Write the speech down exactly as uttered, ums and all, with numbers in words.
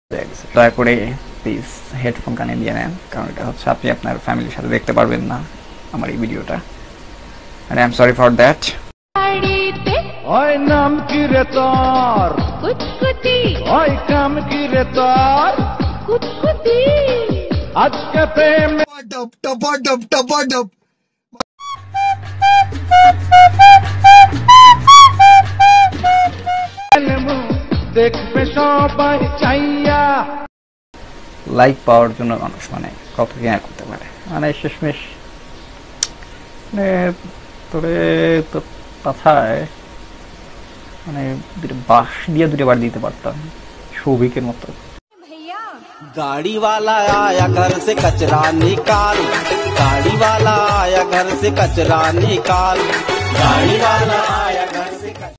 দয়া করে please headphone কানে দিয়ে নেন, কারণ এটা হচ্ছে আপনি আপনার ফ্যামিলির সাথে দেখতে পারবেন না আমার এই ভিডিওটা, and I am sorry for that. ওই নাম কি রে তোর? কুতকুতি। ওই কাম কি রে তোর? কুতকুতি। আজকে প্রেম টপ টপ টপ টপ টপ দেখবে সবাই চাইয়া। লাইক পাওয়ার জন্য মানুষ মানে কত কি না করতে পারে, মানে শেষমেশ মানে তোরে তো কথায় মানে বাঁশ দিয়ে দুটো বার দিতে পারতাম সৌভিকের মতো। गाड़ी वाला आया घर से कचरा निकाल, गाड़ी वाला आया घर से कचरा निकाल, गाड़ी वाला